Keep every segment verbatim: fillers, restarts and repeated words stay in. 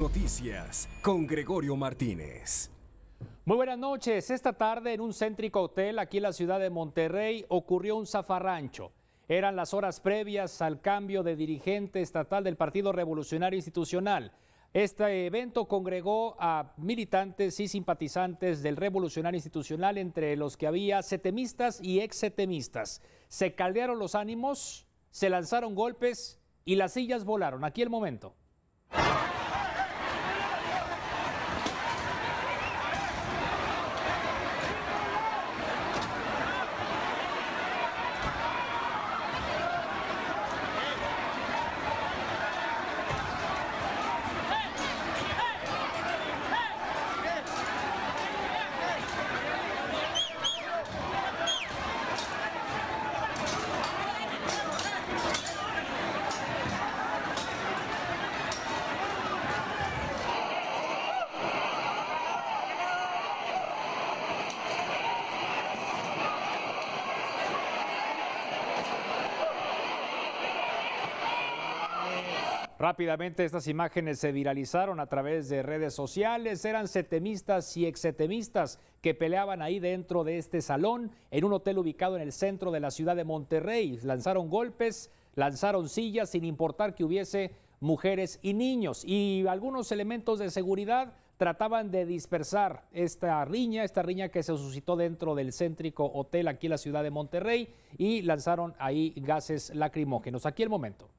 Noticias con Gregorio Martínez. Muy buenas noches. Esta tarde en un céntrico hotel aquí en la ciudad de Monterrey ocurrió un zafarrancho. Eran las horas previas al cambio de dirigente estatal del Partido Revolucionario Institucional. Este evento congregó a militantes y simpatizantes del Revolucionario Institucional, entre los que había setemistas y ex-setemistas. Se caldearon los ánimos, se lanzaron golpes y las sillas volaron. Aquí el momento. Rápidamente estas imágenes se viralizaron a través de redes sociales. Eran setemistas y exsetemistas que peleaban ahí dentro de este salón en un hotel ubicado en el centro de la ciudad de Monterrey. Lanzaron golpes, lanzaron sillas sin importar que hubiese mujeres y niños, y algunos elementos de seguridad trataban de dispersar esta riña, esta riña que se suscitó dentro del céntrico hotel aquí en la ciudad de Monterrey, y lanzaron ahí gases lacrimógenos. Aquí el momento.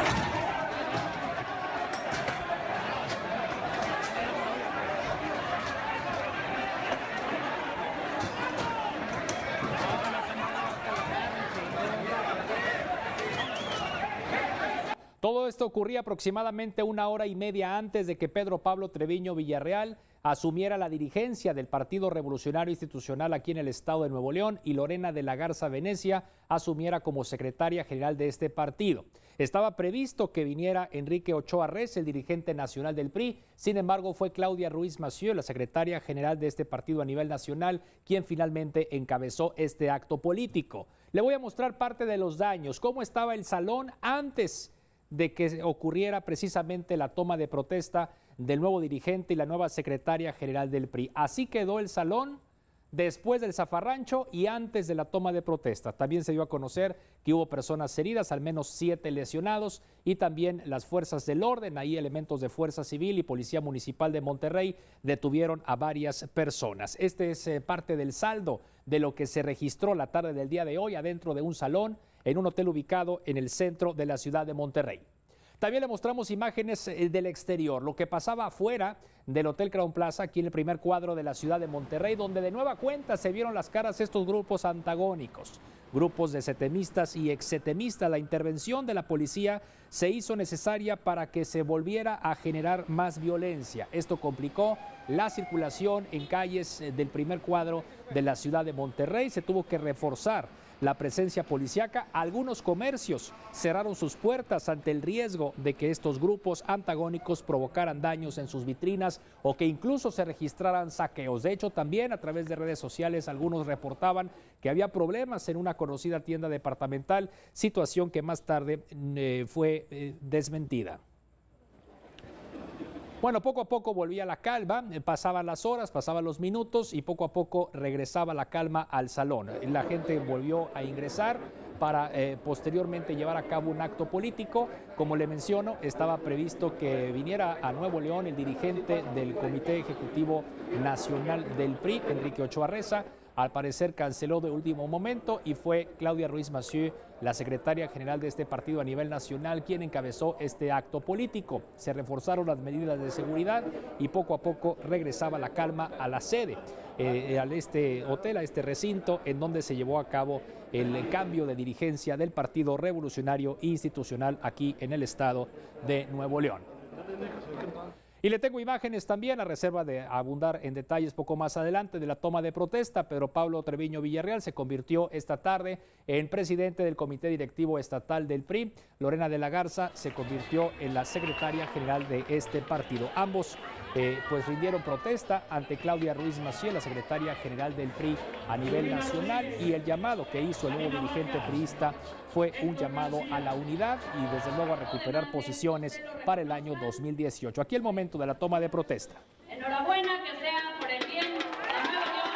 Todo esto ocurría aproximadamente una hora y media antes de que Pedro Pablo Treviño Villarreal asumiera la dirigencia del Partido Revolucionario Institucional aquí en el estado de Nuevo León, y Lorena de la Garza Venecia asumiera como secretaria general de este partido. Estaba previsto que viniera Enrique Ochoa Rez, el dirigente nacional del P R I. Sin embargo, fue Claudia Ruiz Massieu, la secretaria general de este partido a nivel nacional, quien finalmente encabezó este acto político. Le voy a mostrar parte de los daños, cómo estaba el salón antes de que ocurriera precisamente la toma de protesta del nuevo dirigente y la nueva secretaria general del P R I. Así quedó el salón después del zafarrancho y antes de la toma de protesta. También se dio a conocer que hubo personas heridas, al menos siete lesionados, y también las fuerzas del orden, ahí elementos de Fuerza Civil y Policía Municipal de Monterrey detuvieron a varias personas. Este es eh, parte del saldo de lo que se registró la tarde del día de hoy adentro de un salón en un hotel ubicado en el centro de la ciudad de Monterrey. También le mostramos imágenes del exterior, lo que pasaba afuera del Hotel Crown Plaza, aquí en el primer cuadro de la ciudad de Monterrey, donde de nueva cuenta se vieron las caras de estos grupos antagónicos, grupos de setemistas y exsetemistas. La intervención de la policía se hizo necesaria para que se volviera a generar más violencia. Esto complicó la circulación en calles del primer cuadro de la ciudad de Monterrey. Se tuvo que reforzar la presencia policíaca. Algunos comercios cerraron sus puertas ante el riesgo de que estos grupos antagónicos provocaran daños en sus vitrinas o que incluso se registraran saqueos. De hecho, también a través de redes sociales algunos reportaban que había problemas en una conocida tienda departamental, situación que más tarde eh, fue eh, desmentida. Bueno, poco a poco volvía la calma, pasaban las horas, pasaban los minutos y poco a poco regresaba la calma al salón. La gente volvió a ingresar para eh, posteriormente llevar a cabo un acto político. Como le menciono, estaba previsto que viniera a Nuevo León el dirigente del Comité Ejecutivo Nacional del P R I, Enrique Ochoa Reza. Al parecer canceló de último momento y fue Claudia Ruiz Massieu, la secretaria general de este partido a nivel nacional, quien encabezó este acto político. Se reforzaron las medidas de seguridad y poco a poco regresaba la calma a la sede, eh, a este hotel, a este recinto, en donde se llevó a cabo el cambio de dirigencia del Partido Revolucionario Institucional aquí en el estado de Nuevo León. Y le tengo imágenes también, a reserva de abundar en detalles poco más adelante, de la toma de protesta. Pedro Pablo Treviño Villarreal se convirtió esta tarde en presidente del Comité Directivo Estatal del P R I. Lorena de la Garza se convirtió en la secretaria general de este partido. Ambos eh, pues rindieron protesta ante Claudia Ruiz Massieu, la secretaria general del P R I a nivel nacional, y el llamado que hizo el nuevo dirigente priista fue un llamado a la unidad y desde luego a recuperar posiciones para el año dos mil dieciocho. Aquí el momento de la toma de protesta. Enhorabuena, que sea por el bien de Nuevo León.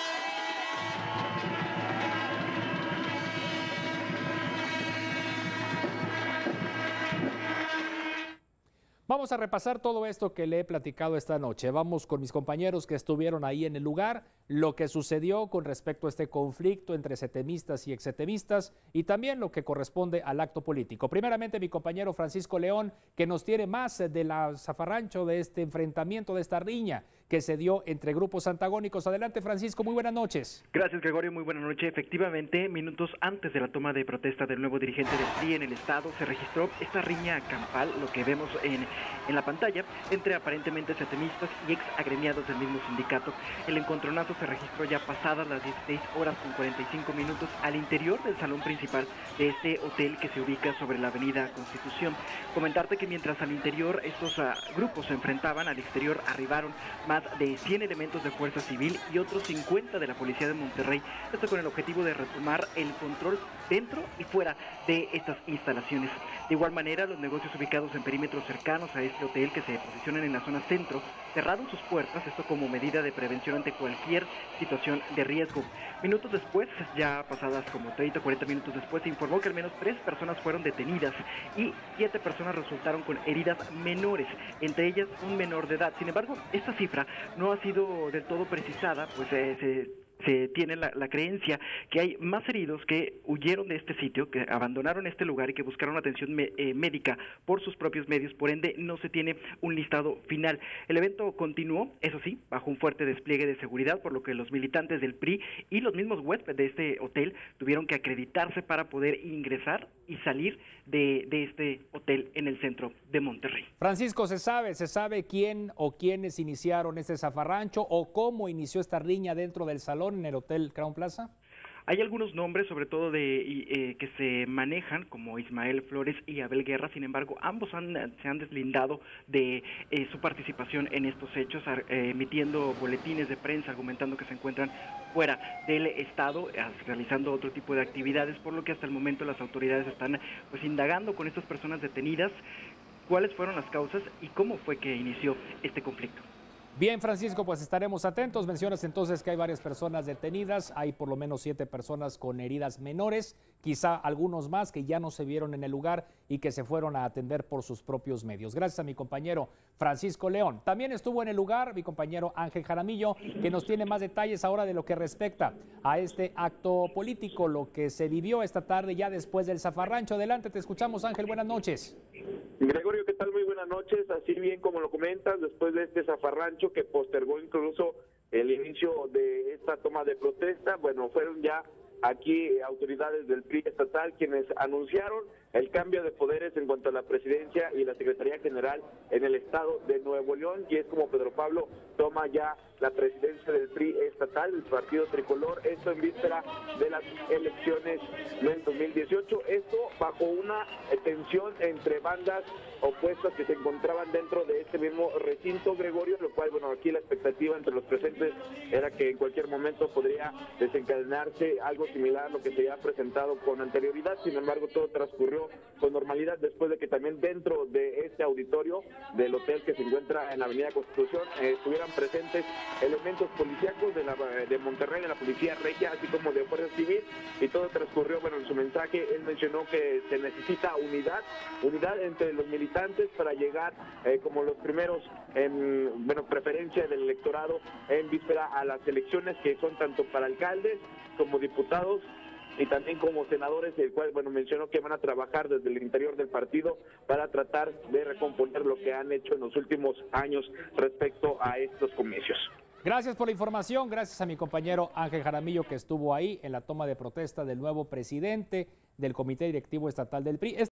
Vamos a repasar todo esto que le he platicado esta noche. Vamos con mis compañeros que estuvieron ahí en el lugar, lo que sucedió con respecto a este conflicto entre setemistas y exsetemistas y también lo que corresponde al acto político. Primeramente, mi compañero Francisco León, que nos tiene más de la zafarrancho de este enfrentamiento, de esta riña que se dio entre grupos antagónicos. Adelante, Francisco, muy buenas noches. Gracias, Gregorio, muy buenas noches. Efectivamente, minutos antes de la toma de protesta del nuevo dirigente del P R I en el estado, se registró esta riña campal, lo que vemos en, en la pantalla, entre aparentemente setemistas y ex agremiados del mismo sindicato. El encontronazo se registró ya pasadas las dieciséis horas con cuarenta y cinco minutos al interior del salón principal de este hotel que se ubica sobre la avenida Constitución. Comentarte que mientras al interior estos uh, grupos se enfrentaban, al exterior arribaron más de cien elementos de Fuerza Civil y otros cincuenta de la Policía de Monterrey, esto con el objetivo de retomar el control dentro y fuera de estas instalaciones. De igual manera, los negocios ubicados en perímetros cercanos a este hotel, que se posicionan en la zona centro, cerraron sus puertas, esto como medida de prevención ante cualquier situación de riesgo. Minutos después, ya pasadas como treinta o cuarenta minutos después, se informó que al menos tres personas fueron detenidas y siete personas resultaron con heridas menores, entre ellas un menor de edad. Sin embargo, esta cifra no ha sido del todo precisada, pues eh, se... se tiene la, la creencia que hay más heridos que huyeron de este sitio, que abandonaron este lugar y que buscaron atención me, eh, médica por sus propios medios, por ende no se tiene un listado final. El evento continuó, eso sí, bajo un fuerte despliegue de seguridad, por lo que los militantes del P R I y los mismos huéspedes de este hotel tuvieron que acreditarse para poder ingresar y salir de, de este hotel en el centro de Monterrey. Francisco, ¿se sabe, se sabe quién o quiénes iniciaron este zafarrancho o cómo inició esta riña dentro del salón en el Hotel Crown Plaza? Hay algunos nombres, sobre todo de eh, que se manejan, como Ismael Flores y Abel Guerra. Sin embargo, ambos han, se han deslindado de eh, su participación en estos hechos, eh, emitiendo boletines de prensa argumentando que se encuentran fuera del estado, eh, realizando otro tipo de actividades, por lo que hasta el momento las autoridades están pues indagando con estas personas detenidas cuáles fueron las causas y cómo fue que inició este conflicto. Bien, Francisco, pues estaremos atentos. Mencionas entonces que hay varias personas detenidas, hay por lo menos siete personas con heridas menores, quizá algunos más que ya no se vieron en el lugar y que se fueron a atender por sus propios medios. Gracias a mi compañero Francisco León. También estuvo en el lugar mi compañero Ángel Jaramillo, que nos tiene más detalles ahora de lo que respecta a este acto político, lo que se vivió esta tarde ya después del zafarrancho. Adelante, te escuchamos, Ángel, buenas noches. Gregorio, ¿qué tal? Muy buenas noches. Así bien como lo comentas, después de este zafarrancho que postergó incluso el inicio de esta toma de protesta, bueno, fueron ya aquí autoridades del P R I estatal quienes anunciaron el cambio de poderes en cuanto a la presidencia y la Secretaría General en el estado de Nuevo León, y es como Pedro Pablo toma ya la presidencia del P R I estatal, del partido tricolor, esto en víspera de las elecciones del dos mil dieciocho, esto bajo una tensión entre bandas opuestas que se encontraban dentro de este mismo recinto, Gregorio, lo cual, bueno, aquí la expectativa entre los presentes era que en cualquier momento podría desencadenarse algo similar a lo que se había presentado con anterioridad. Sin embargo, todo transcurrió con normalidad después de que también dentro de este auditorio del hotel que se encuentra en la avenida Constitución eh, estuvieran presentes elementos policíacos de, la, de Monterrey, de la Policía Regia, así como de Fuerza Civil, y todo transcurrió, bueno, en su mensaje él mencionó que se necesita unidad, unidad entre los militantes para llegar eh, como los primeros, en, bueno, preferencia del electorado en víspera a las elecciones que son tanto para alcaldes como diputados y también como senadores, el cual, bueno, mencionó que van a trabajar desde el interior del partido para tratar de recomponer lo que han hecho en los últimos años respecto a estos comicios. Gracias por la información, gracias a mi compañero Ángel Jaramillo, que estuvo ahí en la toma de protesta del nuevo presidente del Comité Directivo Estatal del P R I.